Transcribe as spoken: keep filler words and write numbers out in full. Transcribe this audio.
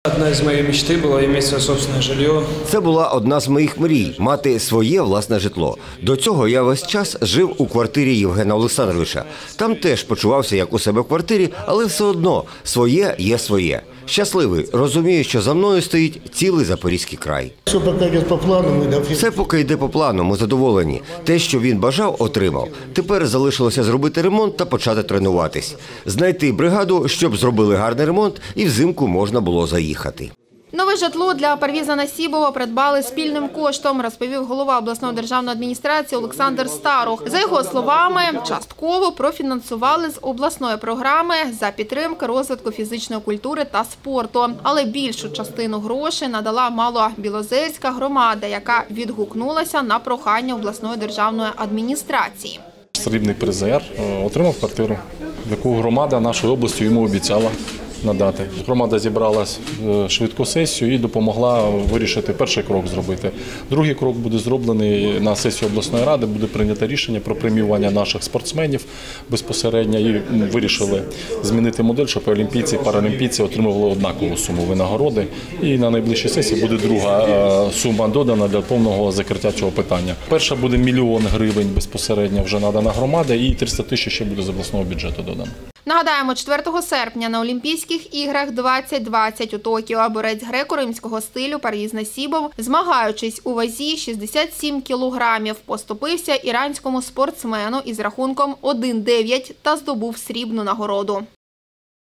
Одна з моїх мечт була мати своє собственне житло. Це була одна з моїх мрій – мати своє власне житло. До цього я весь час жив у квартирі Євгена Олександровича. Там теж почувався як у себе в квартирі, але все одно своє є своє. Щасливий, розумію, що за мною стоїть цілий Запорізький край. Все поки йде по плану. Все поки йде по плану, ми задоволені. Те, що він бажав, отримав. Тепер залишилося зробити ремонт та почати тренуватись. Знайти бригаду, щоб зробили гарний ремонт і взимку можна було заїхати. Нове житло для Парвіза Насібова придбали спільним коштом, розповів голова обласної державної адміністрації Олександр Старух. За його словами, частково профінансували з обласної програми за підтримки розвитку фізичної культури та спорту. Але більшу частину грошей надала Малобілозерська громада, яка відгукнулася на прохання обласної державної адміністрації. Срібний призер отримав квартиру, яку громада нашої області йому обіцяла надати. Громада зібралась в швидку сесію і допомогла вирішити перший крок зробити. Другий крок буде зроблений на сесії обласної ради, буде прийнято рішення про преміювання наших спортсменів безпосередньо і вирішили змінити модель, щоб олімпійці і паралімпійці отримували однакову суму винагороди. І на найближчій сесії буде друга сума додана для повного закриття цього питання. Перша буде мільйон гривень безпосередньо вже надана громада і триста тисяч ще буде з обласного бюджету додано. Нагадаємо, четвертого серпня на Олімпійських іграх двадцять двадцять у Токіо борець греко-римського стилю Парвіз Насібов, змагаючись у вазі шістдесят сім кілограмів, поступився іранському спортсмену із рахунком один дев'ять та здобув срібну нагороду.